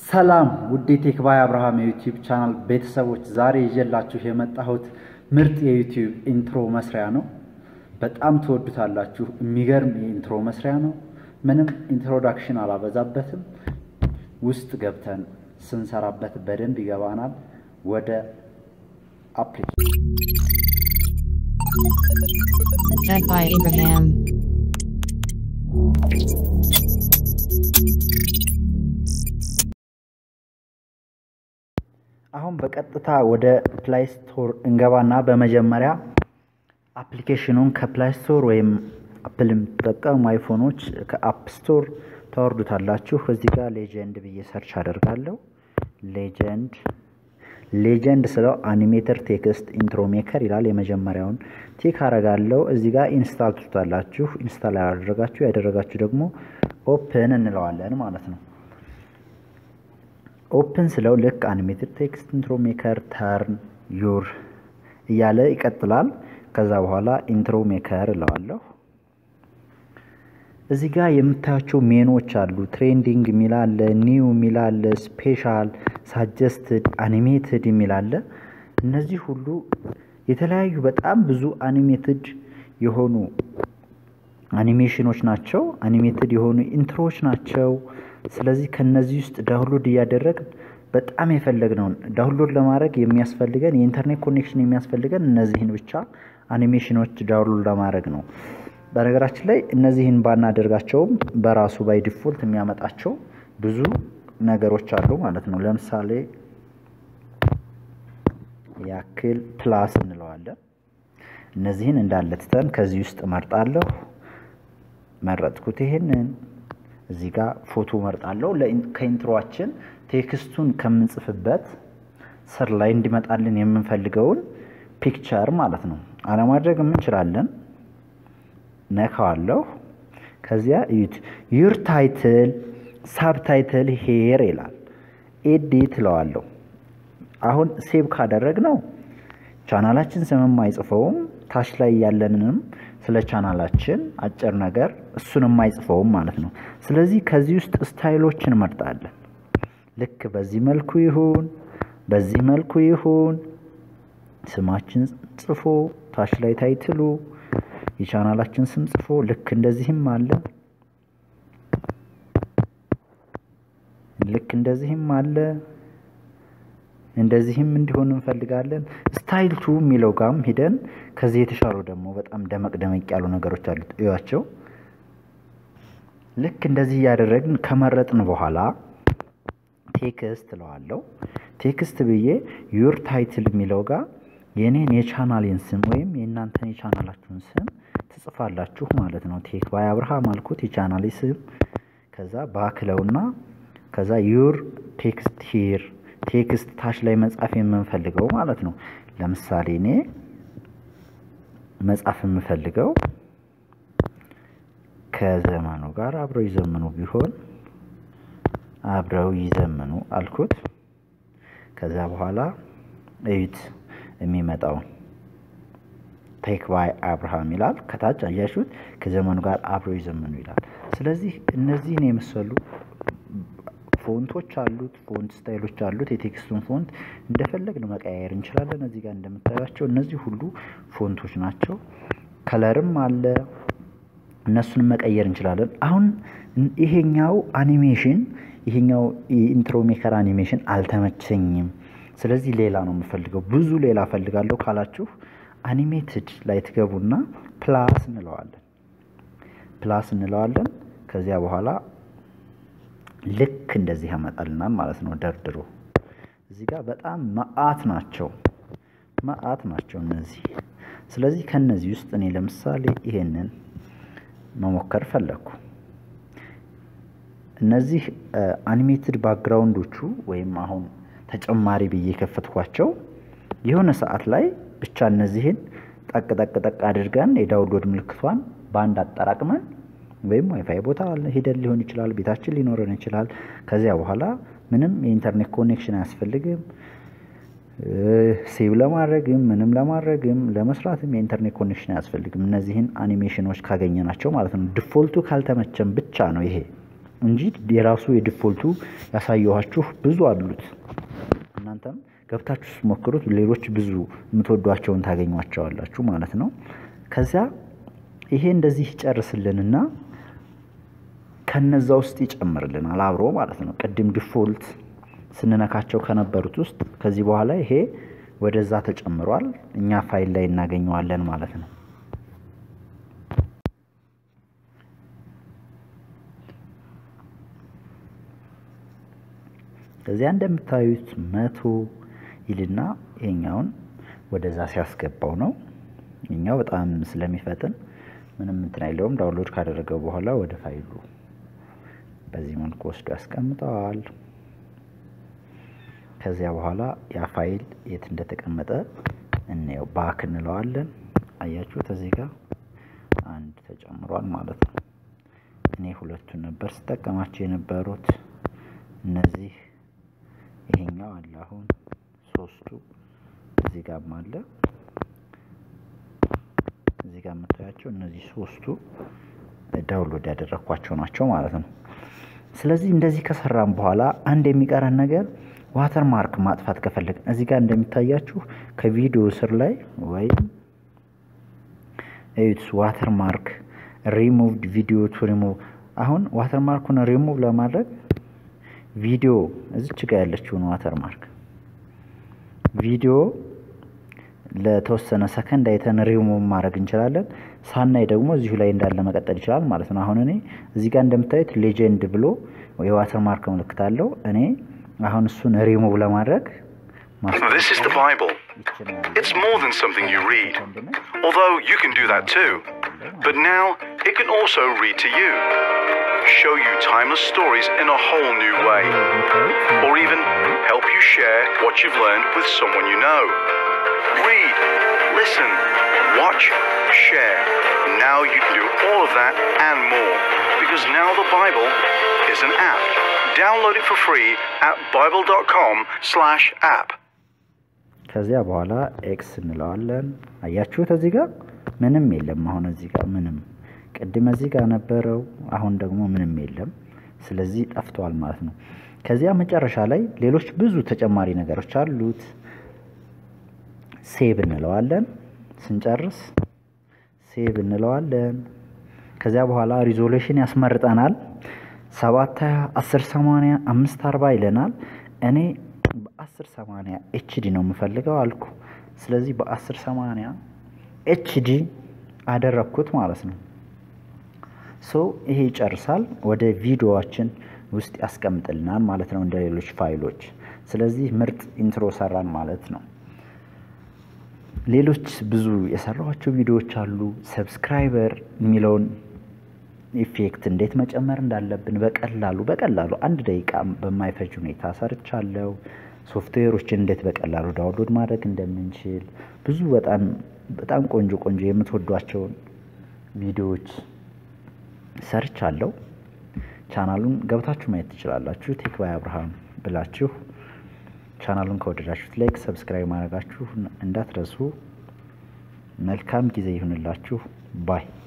ሰላም ውድ ቴክባይ አብረሃም የዩቲዩብ ቻናል ቤተሰቦች ዛሬ ይዤላችሁ የመጣሁት ምርጥ የዩቲዩብ ኢንትሮ መስሪያ ነው። በጣም ተወዱታላችሁ። የሚገርም የኢንትሮ መስሪያ ነው። ምንም ኢንትሮዳክሽን አላበዛበትም። ውስጥ ገብተን ስንሰራበት በደንብ ይገባናል። ወደ አፕሊኬሽን by Abraham. አሁን በቀጥታ ወደ ፕሌይ ስቶር እንገባና በመጀመሪያ አፕሊኬሽኑን ከፕሌይ ስቶር ወይም አፕልም ተጠቀሙ አይፎኖች ከአፕ ስቶር ታወርዱታላችሁ። እዚህ ጋር ሌጀንድ ብዬ ሰርች አደርጋለሁ። ሌጀንድ ስለው አኒሜተር ቴክስት ኢንትሮ ሜከር ይላል። የመጀመሪያውን ቲክ አረጋለሁ። እዚህ ጋር ኢንስታል ትሉታላችሁ። ኢንስታል ያደረጋችሁ ደግሞ ኦፕን እንለዋለን ማለት ነው። ኦፕን ስለው ልክ አኒሜተር ቴክስት ኢንትሮ ሜከር ተርን ዩር እያለ ይቀጥላል። ከዛ በኋላ ኢንትሮ ሜከር እለዋለሁ። እዚህ ጋር የምታያቸው ሜኖች አሉ። ትሬንዲንግ ሚላለ፣ ኒው ሚላለ፣ ስፔሻል፣ ሳጀስትድ፣ አኒሜትድ ሚላለ። እነዚህ ሁሉ የተለያዩ በጣም ብዙ አኒሜትድ የሆኑ አኒሜሽኖች ናቸው። አኒሜትድ የሆኑ ኢንትሮዎች ናቸው። ስለዚህ ከነዚህ ውስጥ ዳውንሎድ ያደረግን በጣም የፈለግነውን ዳውንሎድ ለማድረግ የሚያስፈልገን የኢንተርኔት ኮኔክሽን የሚያስፈልገን እነዚህን ብቻ አኒሜሽኖች ዳውንሎድ ለማድረግ ነው። በነገራችን ላይ እነዚህን ባናደርጋቸውም በራሱ ባይ ዲፎልት የሚያመጣቸው ብዙ ነገሮች አሉ ማለት ነው። ለምሳሌ ያክል ፕላስ እንለዋለን። እነዚህን እንዳለተን ከዚህ ውስጥ መርጣለሁ። መረጥኩት ይሄንን። እዚህ ጋር ፎቶ መርጣለሁ። ከኢንትሮአችን ቴክስቱን ከምንጽፍበት ስር ላይ እንዲመጣልን የምንፈልገውን ፒክቸር ማለት ነው አለማድረግ እንችላለን። ነካዋለሁ። ከዚያ እዩት ዩር ታይትል ሳብታይትል ሄር ይላል። ኤዲት ለዋለሁ። አሁን ሴቭ ካደረግነው ቻናላችን ስምም አይጽፈውም። ታች ላይ ያለንንም ስለ ቻናላችን አጭር ነገር እሱንም አይጽፈውም ማለት ነው። ስለዚህ ከዚህ ውስጥ ስታይሎችን መርጣለን። ልክ በዚህ መልኩ ይሁን በዚህ መልኩ ይሁን ስማችን ጽፎ ታች ላይ ታይትሉ የቻናላችን ስም ጽፎ ልክ እንደዚህም አለ። ልክ እንደዚህም አለ። እንደዚህም እንዲሆን እንፈልጋለን። ስታይል ቱ ሚለው ጋም ሄደን ከዚህ የተሻሉ ደግሞ በጣም ደመቅ ያሉ ነገሮች አሉት። እያቸው ልክ እንደዚህ ያደረግን ከመረጥን በኋላ ቴክስት ለዋለው። ቴክስት ብዬ ዩር ታይትል ሚለው ጋር የኔን የቻናሌን ስም ወይም የእናንተን የቻናላችሁን ስም ትጽፋላችሁ ማለት ነው። ቴክባይ አብረሃም አልኩት የቻናሌ ስም። ከዛ ባክለውና ከዛ ዩር ቴክስት ሂር ቴክስት ታች ላይ መጻፍ የምንፈልገው ማለት ነው። ለምሳሌ እኔ መጻፍ የምፈልገው ከዘመኑ ጋር አብረው ይዘምኑ ቢሆን አብረው ይዘምኑ አልኩት። ከዛ በኋላ እዩት የሚመጣው ቴክባይ አብረሃም ይላል። ከታች አያችሁት ከዘመኑ ጋር አብረው ይዘምኑ ይላል። ስለዚህ እነዚህን የመሰሉ ፎንቶች አሉት፣ ፎንት ስታይሎች አሉት። የቴክስቱን ፎንት እንደፈለግን መቀያየር እንችላለን። እዚህ ጋር እንደምታዩቸው እነዚህ ሁሉ ፎንቶች ናቸው። ከለርም አለ፣ እነሱን መቀየር እንችላለን። አሁን ይሄኛው አኒሜሽን ይሄኛው ኢንትሮ ሜከር አኒሜሽን አልተመቸኝም፣ ስለዚህ ሌላ ነው የምፈልገው፣ ብዙ ሌላ ፈልጋለሁ ካላችሁ አኒሜትድ ላይ ትገቡና ፕላስ እንለዋለን። ከዚያ በኋላ ልክ እንደዚህ ያመጣልናል ማለት ነው ደርድሮ። እዚህ ጋር በጣም መዓት ናቸው እነዚህ። ስለዚህ ከነዚህ ውስጥ እኔ ለምሳሌ ይሄንን መሞከር ፈለኩ። እነዚህ አኒሜትድ ባክግራውንዶቹ ወይም አሁን ተጨማሪ ብዬ ከፈትኳቸው የሆነ ሰዓት ላይ ብቻ እነዚህን ጠቅ አድርገን የዳውንሎድ ምልክቷን ባንድ አጠራቅመን ወይም ዋይፋይ ቦታ ሄደን ሊሆን ይችላል፣ ቤታችን ሊኖረን ይችላል። ከዚያ በኋላ ምንም የኢንተርኔት ኮኔክሽን አያስፈልግም። ሴቭ ለማድረግም ምንም ለማድረግም ለመስራትም የኢንተርኔት ኮኔክሽን አያስፈልግም። እነዚህን አኒሜሽኖች ካገኘናቸው ማለት ነው። ዲፎልቱ ካልተመቸን ብቻ ነው ይሄ እንጂ የራሱ የዲፎልቱ ያሳየኋችሁ ብዙ አሉት እናንተም ገብታችሁ ሞክሩት ሌሎች ብዙ የምትወዷቸውን ታገኙዋቸዋላችሁ ማለት ነው ከዛ ይሄ እንደዚህ ይጨርስልንና ከነዛ ውስጥ ይጨምርልናል አብሮ ማለት ነው ቅድም ዲፎልት ስንነካቸው ከነበሩት ውስጥ ከዚህ በኋላ ይሄ ወደዛ ተጨምሯል እኛ ፋይል ላይ እናገኘዋለን ማለት ነው ከዚያ እንደምታዩት 100 ይልና ይሄኛውን ወደዛ ሲያስገባው ነው ይሄኛው በጣም ስለሚፈጥን ምንም እንትን አይለውም ዳውንሎድ ካደረገው በኋላ ወደ ፋይሉ በዚህ መልኩ ወስዶ ያስቀምጣል ከዚያ በኋላ ያ ፋይል የት እንደተቀመጠ እንየው ባክ እንለዋለን አያችሁት እዚህ ጋር አንድ ተጨምሯል ማለት ነው እኔ ሁለቱን ነበር ስጠቀማቸው የነበሩት እነዚህ ይሄኛው አለ አሁን ሶስቱ እዚህ ጋር አለ እዚህ ጋር መታያቸው እነዚህ ሶስቱ ዳውንሎድ ያደረኳቸው ናቸው ማለት ነው ስለዚህ እንደዚህ ከሰራን በኋላ አንድ የሚቀረን ነገር ዋተርማርክ ማጥፋት ከፈለግን እዚህ ጋር እንደሚታያችሁ ከቪዲዮ ስር ላይ ወይ ኤትስ ዋተርማርክ ሪሙቭድ ቪዲዮ ቱ ሪሙቭ አሁን ዋተርማርኩን ሪሙቭ ለማድረግ ቪዲዮ እዚች ጋር ያለችው ነው ዋተርማርክ ቪዲዮ ለተወሰነ ሰከንድ አይተን ሪሙቭ ማድረግ እንችላለን ሳናይ ደግሞ እዚሁ ላይ እንዳለ መቀጠል ይችላል ማለት ነው አሁን እኔ እዚህ ጋር እንደምታዩት ሌጀንድ ብሎ የዋተርማርክ ምልክት አለው እኔ አሁን እሱን ሪሙቭ ለማድረግ This is the Bible. It's more than something you read, although you can do that too. But now it can also read to you, show you timeless stories in a whole new way, or even help you share what you've learned with someone you know. Read, listen, watch, share. Now you can do all of that and more, because now the Bible is an app. Download it for free at bible.com/app. ከዚያ በኋላ ኤክስ እንለዋለን አያችሁት እዚህ ጋር ምንም የለም አሁን እዚህ ጋር ምንም ቅድም እዚህ ጋር ነበረው አሁን ደግሞ ምንም የለም ስለዚህ ጠፍቷል ማለት ነው ከዚያ መጨረሻ ላይ ሌሎች ብዙ ተጨማሪ ነገሮች አሉት ሴቭ እንለዋለን ስንጨርስ ሴቭ እንለዋለን ከዚያ በኋላ ሪዞሉሽን ያስመርጠናል 720 1080 540 ይለናል እኔ በ1080 HD ነው የምፈልገው አልኩ ስለዚህ በ1080 HD አደረኩት ማለት ነው ይሄ ይጨርሳል ወደ ቪዲዮአችን ውስጥ ያስቀምጥልናል ማለት ነው እንደ ሌሎች ፋይሎች ስለዚህ ምርጥ ኢንትሮ ሰራን ማለት ነው ሌሎች ብዙ የሰራኋቸው ቪዲዮዎች አሉ ሰብስክራይበር ሚሊዮን ኢፌክት እንዴት መጨመር እንዳለብን በቀላሉ አንድ ደቂቃ በማይፈጅ ሁኔታ ሰርቻለሁ ሶፍትዌሮችን እንዴት በቀላሉ ዳውንሎድ ማድረግ እንደምንችል ብዙ በጣም ቆንጆ የምትወዷቸው ቪዲዮዎች ሰርቻለሁ ቻናሉን ገብታችሁ ማየት ትችላላችሁ ቴክ ባይ አብረሃም ብላችሁ ቻናሉን ከወደዳችሁት ላይክ ሰብስክራይብ ማድረጋችሁ እንዳትረሱ መልካም ጊዜ ይሁንላችሁ ባይ